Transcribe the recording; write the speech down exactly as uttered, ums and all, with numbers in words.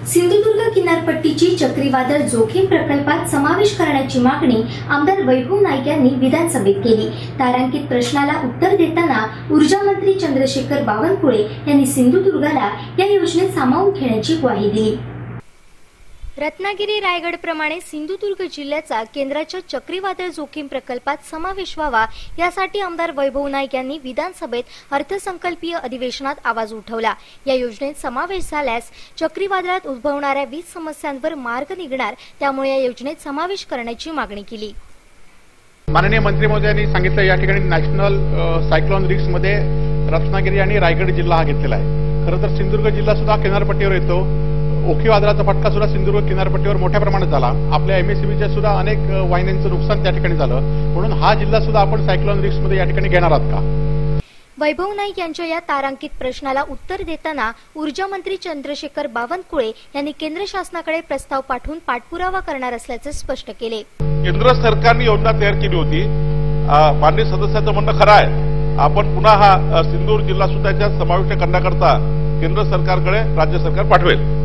सिंधुदुर्ग किनारपट्टीची चक्रीवादळ जोखीम प्रकल्पात समावेश करण्याची मागणी आमदार वैभव नाईक यांनी विधानसभेत केली। तारांकित प्रश्नाला उत्तर देताना ऊर्जा मंत्री चंद्रशेखर बावनकुळे यांनी सिंधुदुर्गाला या योजनेत सामावून घेण्याची ग्वाही दिली। रत्नागिरी रायगड प्रमाणे सिंधुदुर्ग जिल्ह्याचा केंद्राच्या चक्रीवादळ जोखीम प्रकल्पात समावेश व्हावा यासाठी आमदार वैभव नाईक यांनी विधानसभेत अर्थसंकल्पीय अधिवेशनात आवाज उठवला। या योजनेत समावेश झाल्यास चक्रीवादळात उद्भवणाऱ्या वीज समस्यांवर मार्ग निघणार, त्यामुळे या योजनेत समावेश करण्याची मागणी केली। माननीय मंत्री महोदयांनी सांगितलं या ठिकाणी नॅशनल सायक्लोन रिस्क मध्ये रत्नागिरी आणि रायगड जिल्हा हा घेतलेला आहे। खरं तर सिंधुदुर्ग जिल्हा सुद्धा किनारपट्टीवर येतो। ओखी वादळाचा फटका सुद्धा सिंधुदुर्ग किनारपट्टीवर मोठ्या प्रमाणात झाला। आपल्या एमएससीबीच्या सुद्धा अनेक वाहिन्यांचं नुकसान त्या ठिकाणी झालं, म्हणून हा जिल्हा सुद्धा आपण सायक्लोन रिस्क मध्ये या ठिकाणी घेणार आहात का? वैभव नाईक यांच्या या तारांकित प्रश्नाला उत्तर देताना ऊर्जा मंत्री चंद्रशेखर बावनकुळे यांनी केंद्र शासनाकडे प्रस्ताव पाठवून पाठपुरावा करणार असल्याचे स्पष्ट केले। केंद्र सरकारने योजना तयार केली होती। माननीय सदस्याचं म्हणणं खरं आहे, आपण पुन्हा हा सिंधुदुर्ग जिल्हा सुद्धा त्याच्यात समाविष्ट करण्याकरता केंद्र सरकारकडे राज्य सरकार पाठवेल।